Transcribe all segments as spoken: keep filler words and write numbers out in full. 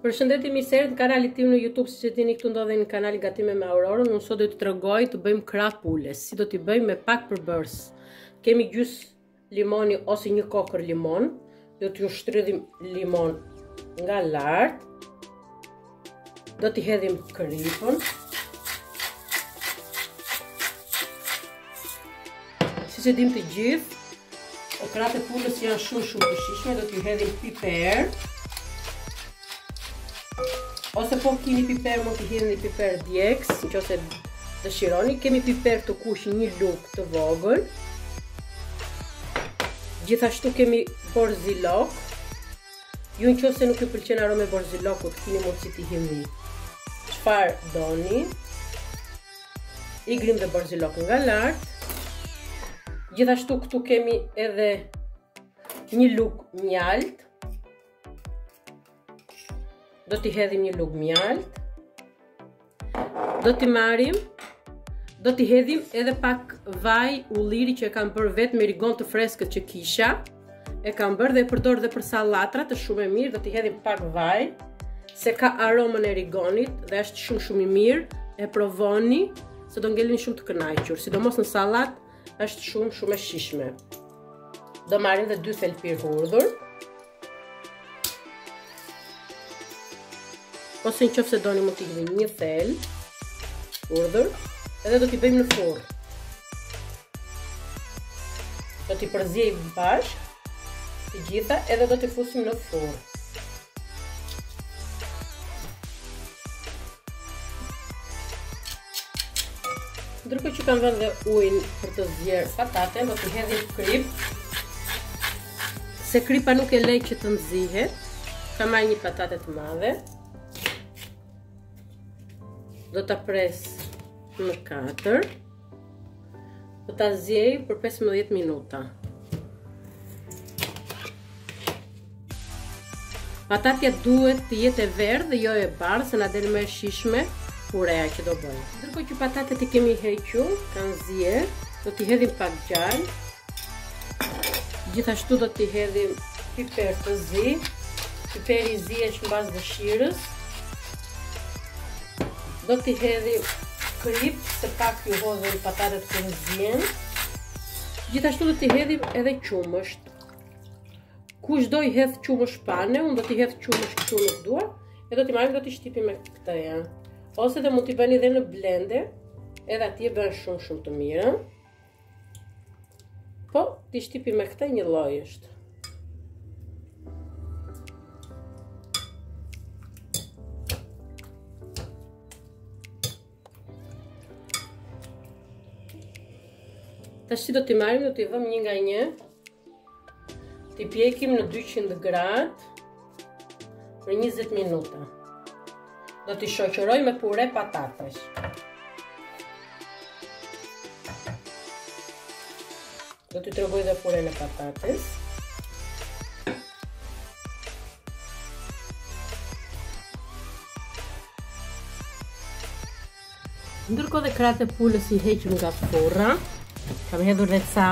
Përshëndetje mirëserët në kanalin tim në YouTube, siç e dini këtu ndodhen në kanalin Gatime me Aurorën. Unë sot do t'ju tregoj të bëjmë krah pules. Si do t'i bëjmë me pak përbërës. Kemi gjys limoni ose një kokër limon. Do t'ju shtrydhim limon nga lart. Do t'i hedhim kripën. Siç e dim të gjithë, krahët e pulës janë shumë shumë të shijshme. Do t'ju hedhim piper. Ose po keni piper, mund t'i hedhni piper djegës, nëse dëshironi. Kemi piper të kuq një lugë të vogël. Gjithashtu kemi borzilok. Ju nëse nuk ju pëlqen aroma e borzilokut, keni mundësi t'i hedhni çfarë doni. Igrim dhe borzilok nga lart. Gjithashtu këtu kemi edhe një lugë mjalt. Do t'i hedhim një lugë mjalt. Do t'i marrim. Do t'i hedhim edhe pak vaj ulliri që e kam bërë vetë me rigon të freskët që kisha. E kam bërë dhe e përdor dhe për sallatra të shumë e mirë. Do t'i hedhim pak vaj, se ka aromën e rigonit dhe është shumë shumë i mirë. E provoni, se do ngelni shumë të kënaqur. Sidomos në sallat është shumë shumë e shijshme. Do marrim dhe dy thelpir hudhër. Ose në qofë se doni mund t'i hedhim një thel urdhër, edhe do t'i bëjmë në furrë. Do t'i përziejmë bashkë të gjitha edhe do t'i fusim në furrë. Ndërkohë që kam vënë dhe ujin për të zgjerë pataten, do t'i hedhim krip. Se kripa nuk e lej që të nxihet, kam marrë një patate të madhe. Do ta pres në katër. Do ta zjej për pesëmbëdhjetë minuta. Patatja duhet të jetë e verdhë dhe jo e bardhë, se na del më e shijshme pureja që do bëjmë. Ndërkohë që patatet i kemi hequr, kanë zier, do t'i hedhim pak gjallë. Gjithashtu do t'i hedhim piper të zi. Piperi i zi është mbas dëshirës. Do t'i hedhim krip, se pak ju hodhën patatet kur zien. Gjithashtu do t'i hedhim edhe qumësht. Kush do i hedh qumësht pane, unë do t'i hedh qumësht këtu në dua, e do t'i marrim, do t'i shtipim me këtë janë. Ose dhe mund t'i bëni edhe në blender, edhe atje bën shumë shumë të mirë. Po, t'i shtipim me këtë një lloj është. Tash do t'i marrim, do t'i vëmë një nga një. T'i pjekim në dyqind gradë për njëzet minuta. Do t'i shoqëroj me pure patatesh. Do t'i tregoj dhe puren e patates. Ndërkohë dhe krahët e pulës i heqim nga furra. Kam hedhur dhe ca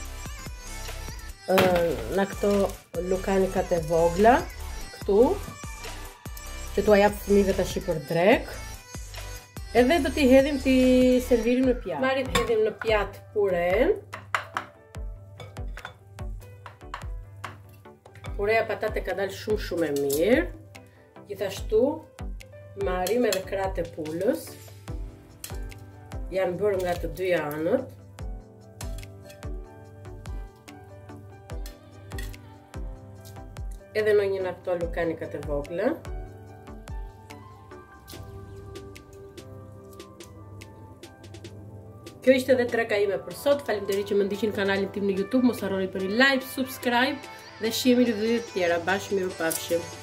në këto lukanikat e vogla këtu, që t'ua jap fëmijëve tash për drek. Edhe do t'i hedhim t'i servirim në pjatë. Marrim hedhim në pjatë puren. Pureja patate ka dalë shumë shumë e mirë. Gjithashtu marrim edhe krahët e pulës. Janë bërë nga të dy anët. Edhe në një nga këto lukanikat e vogla. Kjo ishte edhe treka ime për sot. Faleminderit që më ndiqni në kanalin tim në YouTube. Mos harroni për një like, subscribe dhe shihemi në video të tjera. Bashkë, mirupafshim.